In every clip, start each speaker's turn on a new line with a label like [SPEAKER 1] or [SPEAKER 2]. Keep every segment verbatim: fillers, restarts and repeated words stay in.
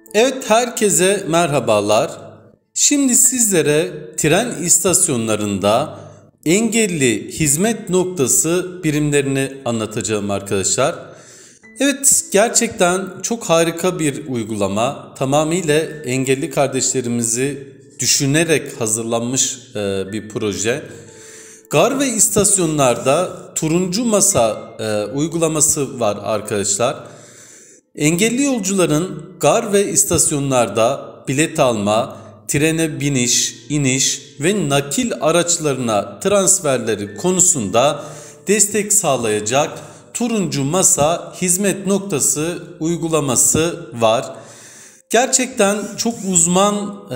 [SPEAKER 1] Evet, herkese merhabalar. Şimdi sizlere tren istasyonlarında engelli hizmet noktası birimlerini anlatacağım arkadaşlar. Evet, gerçekten çok harika bir uygulama. Tamamıyla engelli kardeşlerimizi düşünerek hazırlanmış e, bir proje. Gar ve istasyonlarda turuncu masa e, uygulaması var arkadaşlar. Engelli yolcuların gar ve istasyonlarda bilet alma, trene biniş, iniş ve nakil araçlarına transferleri konusunda destek sağlayacak turuncu masa hizmet noktası uygulaması var. Gerçekten çok uzman e,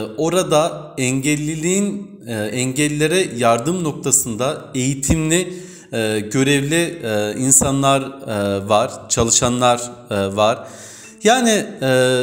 [SPEAKER 1] orada engelliliğin e, engellilere yardım noktasında eğitimli e, görevli e, insanlar e, var, çalışanlar e, var. Yani e,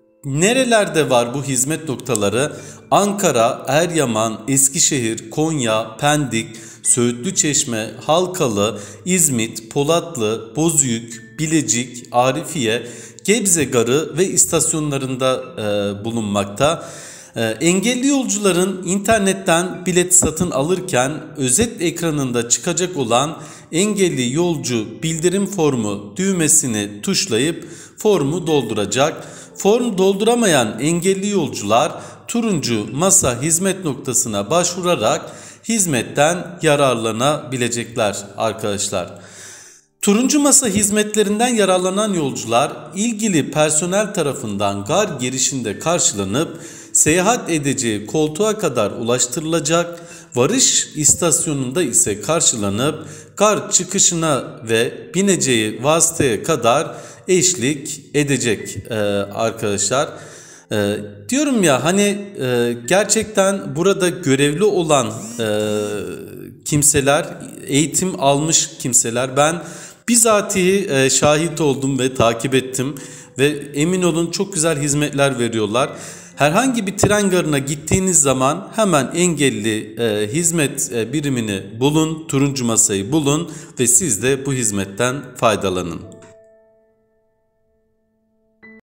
[SPEAKER 1] nerelerde var bu hizmet noktaları? Ankara, Eryaman, Eskişehir, Konya, Pendik, Söğütlüçeşme, Halkalı, İzmit, Polatlı, Bozüyük, Bilecik, Arifiye, Gebze Garı ve istasyonlarında e, bulunmakta. E, engelli yolcuların internetten bilet satın alırken özet ekranında çıkacak olan engelli yolcu bildirim formu düğmesini tuşlayıp formu dolduracak. Form dolduramayan engelli yolcular turuncu masa hizmet noktasına başvurarak hizmetten yararlanabilecekler arkadaşlar. Turuncu masa hizmetlerinden yararlanan yolcular ilgili personel tarafından gar girişinde karşılanıp seyahat edeceği koltuğa kadar ulaştırılacak, varış istasyonunda ise karşılanıp gar çıkışına ve bineceği vasıtaya kadar eşlik edecek e, arkadaşlar. E, diyorum ya hani e, gerçekten burada görevli olan e, kimseler, eğitim almış kimseler. Ben bizatihi e, şahit oldum ve takip ettim ve emin olun çok güzel hizmetler veriyorlar. Herhangi bir tren garına gittiğiniz zaman hemen engelli e, hizmet e, birimini bulun, turuncu masayı bulun ve siz de bu hizmetten faydalanın.